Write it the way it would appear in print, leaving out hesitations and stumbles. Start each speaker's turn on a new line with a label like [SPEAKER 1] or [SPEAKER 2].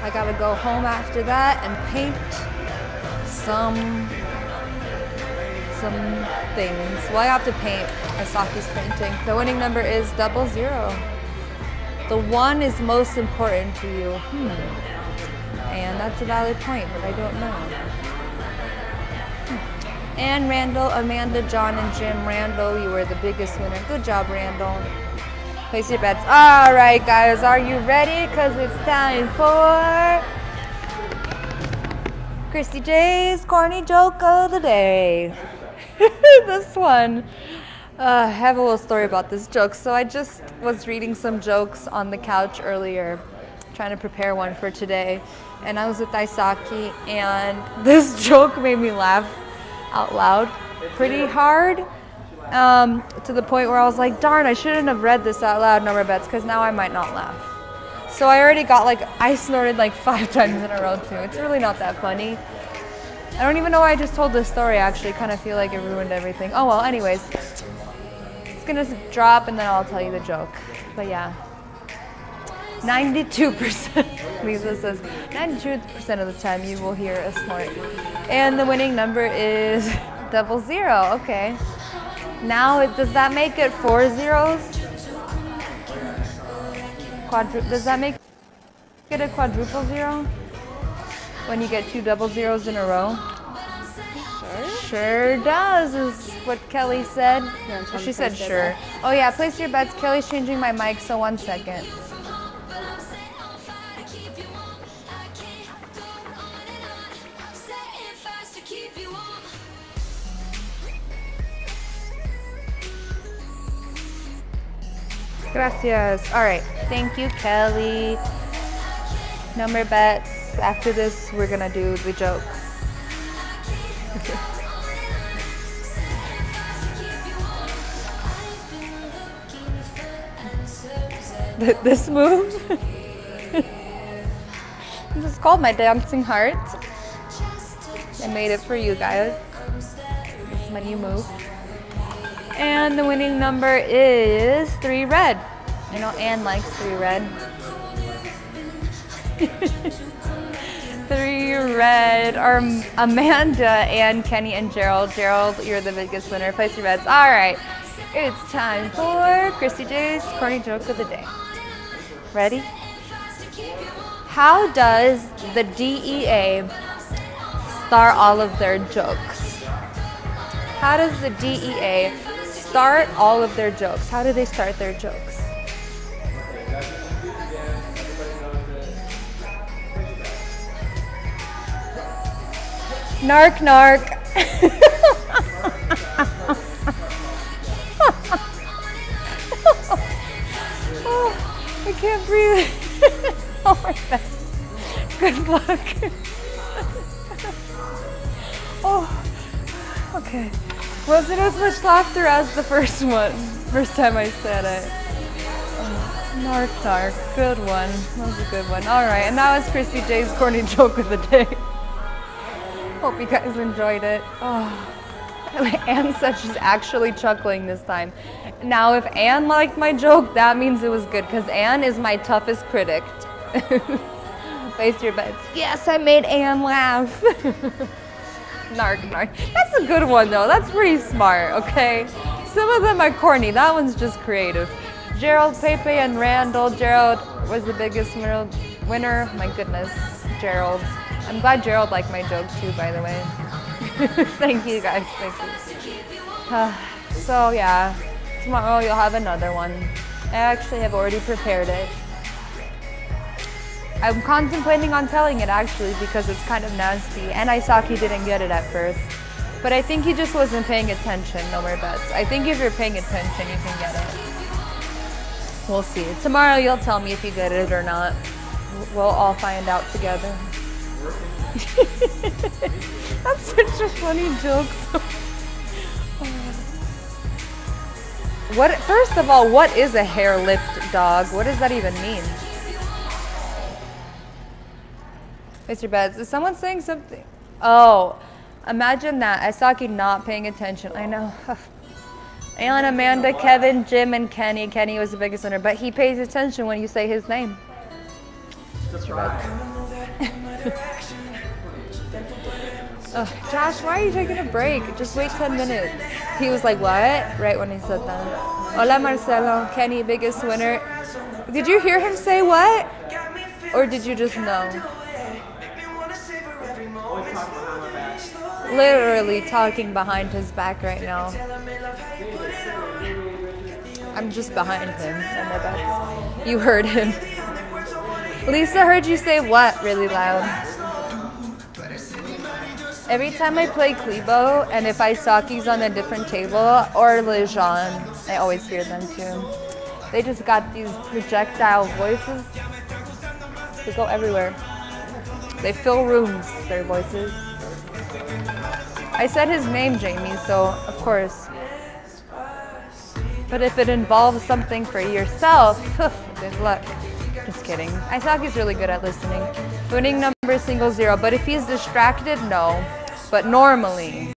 [SPEAKER 1] I gotta go home after that and paint some things. Well, I have to paint Asaki's painting. The winning number is 00. The 1 is most important to you. And that's a valid point, but I don't know. And Randall, Amanda, John, and Jim. Randall, you were the biggest winner. Good job, Randall. Place your bets. All right, guys, are you ready? Because it's time for Christie Jay's corny joke of the day. This one. I have a little story about this joke. So I just was reading some jokes on the couch earlier, trying to prepare one for today. And I was with Aisaki, and this joke made me laugh out loud pretty hard, to the point where I was like, darn, I shouldn't have read this out loud, number bets, because now I might not laugh. So I already got I snorted 5 times in a row too. It's really not that funny. I don't even know why I just told this story, actually. Kind of feel like it ruined everything. Oh well, anyways. It's gonna drop and then I'll tell you the joke. But yeah. 92%, Lisa says, 92% of the time you will hear a snort. And the winning number is 00. Okay. Now, does that make it 4 zeros? Does that make it a quadruple zero? When you get 2 00s in a row? Sure does, is what Kelly said. She said sure. Oh yeah, place your bets. Kelly's changing my mic, so 1 second. Gracias. All right. Thank you, Kelly. Number bets. After this, we're going to do the joke. This move? This is called my dancing heart. I made it for you guys. This is my new move. And the winning number is 3 red. I know Anne likes 3 red. 3 red are Amanda, Anne, Kenny, and Gerald. Gerald, you're the biggest winner. Place your bets. All right, it's time for Christie Jay's corny joke of the day. Ready? How does the DEA start all of their jokes? How does the DEA start all of their jokes? How do they start their jokes? Narc, narc. Oh, I can't breathe. Oh my God. Good luck. Oh, okay. Wasn't as much laughter as the first one. First time I said it. Oh, narc, narc. Good one. That was a good one. All right, and that was Christie Jay's corny joke of the day. Hope you guys enjoyed it. Oh. Anne said she's actually chuckling this time. Now, if Anne liked my joke, that means it was good, because Anne is my toughest critic. Place your bets. Yes, I made Anne laugh. Narc, narc. That's a good one, though. That's pretty smart, okay? Some of them are corny. That one's just creative. Gerald, Pepe, and Randall. Gerald was the biggest winner. My goodness, Gerald. I'm glad Gerald liked my joke, too, by the way. Thank you, guys. Thank you. So, yeah. Tomorrow you'll have another one. I actually have already prepared it. I'm contemplating on telling it, actually, because it's kind of nasty. And Aisaki didn't get it at first. But I think he just wasn't paying attention. No more bets. I think if you're paying attention, you can get it. We'll see. Tomorrow you'll tell me if you get it or not. We'll all find out together. That's such a funny joke. First of all, what is a hair-lipped dog? What does that even mean? Mr. Beds, is someone saying something? Oh, imagine that. Aisaki not paying attention. I know. Alan, Amanda, Kevin, Jim, and Kenny. Kenny was the biggest winner, but he pays attention when you say his name. Mr. Beds. Ugh, Josh, why are you taking a break? Just wait 10 minutes. He was like, what? Right when he said that. Hola, Marcelo. Kenny, biggest winner. Did you hear him say what? Or did you just know? Literally talking behind his back right now. I'm just behind him on my back. You heard him. Lisa heard you say what really loud. Every time I play Klebo, and if Isaki's on a different table, or Lejean, I always hear them too. They just got these projectile voices. They go everywhere. They fill rooms, their voices. I said his name, Jamie, so of course. But if it involves something for yourself, good luck. Just kidding. Isaki's really good at listening. Winning number single 0, but if he's distracted, no. But normally,